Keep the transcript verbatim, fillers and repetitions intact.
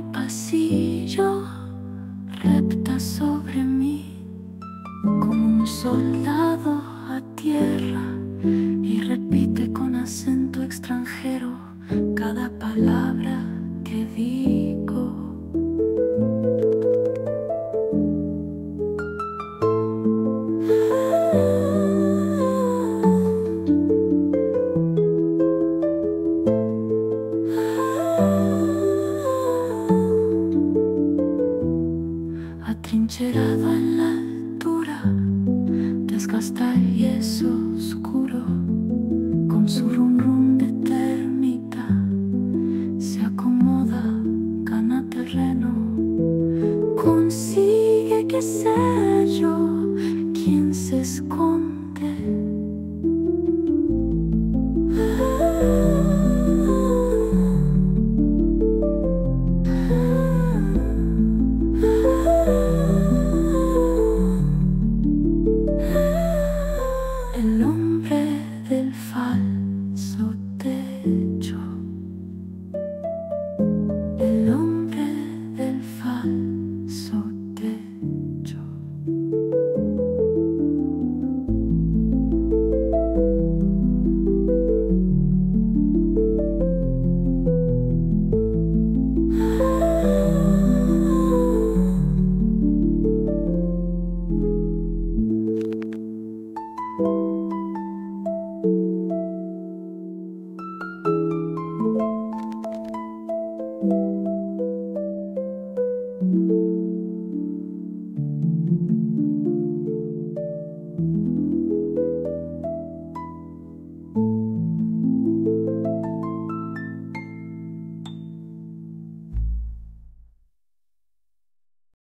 pasillo repta sobre mí como un soldado a tierra y repite con acento extranjero cada palabra que digo. Atrincherado en la altura, desgasta el yeso oscuro, con su rum rum de termita, se acomoda, gana terreno, consigue que sea yo quien se esconde.